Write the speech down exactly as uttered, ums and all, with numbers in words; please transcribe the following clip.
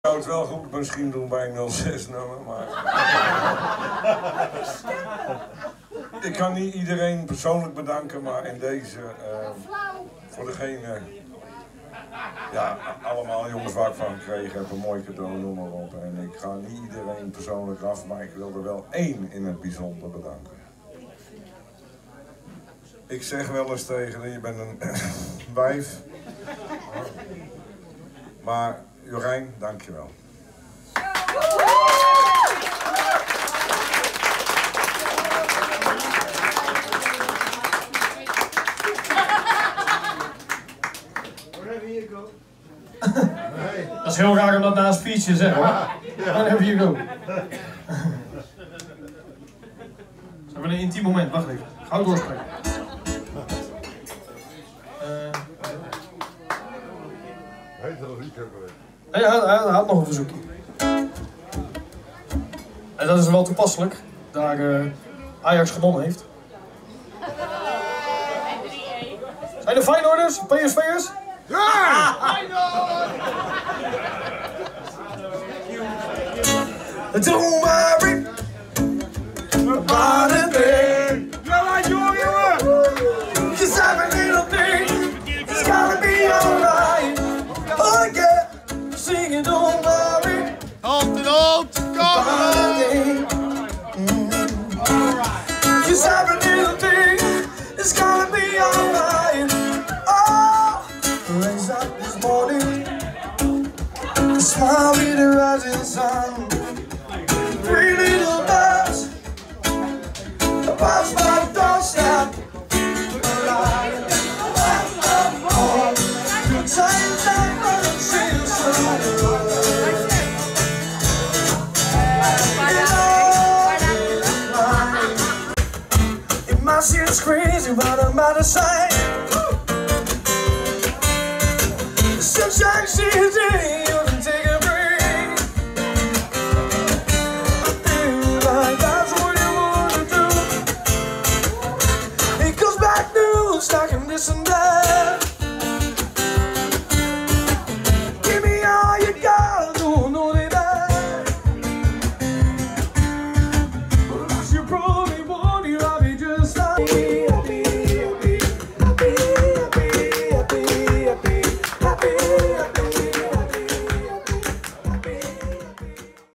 zou het wel goed misschien doen bij een nul zes nummer, maar... Ik kan niet iedereen persoonlijk bedanken, maar in deze, uh, voor degene, ja, allemaal jongens waar ik van gekregen heb, een mooi cadeau, noem maar op. En ik ga niet iedereen persoonlijk af, maar ik wil er wel één in het bijzonder bedanken. Ik zeg wel eens tegen je bent een wijf, maar Jorijn, dankjewel. Dat is heel raar om dat na een speech te zeggen, hoor. Wherever you go. Zo hebben een intiem moment, wacht even. Gauw doorspreken. Uh... Nee, hij, hij, hij had nog een verzoekje. En dat is wel toepasselijk, daar uh, Ajax gewonnen heeft. Zijn er Feyenoorders? P S V'ers? Ja! Don't worry about a thing. Ja, jongen! Cause every little thing is gonna be alright. Oh yeah, singing don't worry Hand in hand, kom about a thing. Cause every little thing is gonna be alright. Oh, raise up this morning, smile with the rising sun. Three little birds above my doorstep. It might seem crazy, but I'm out of sight. Sunshine seems in you can take a break. I feel like that's what you wanna do. It comes back news, talking this and that.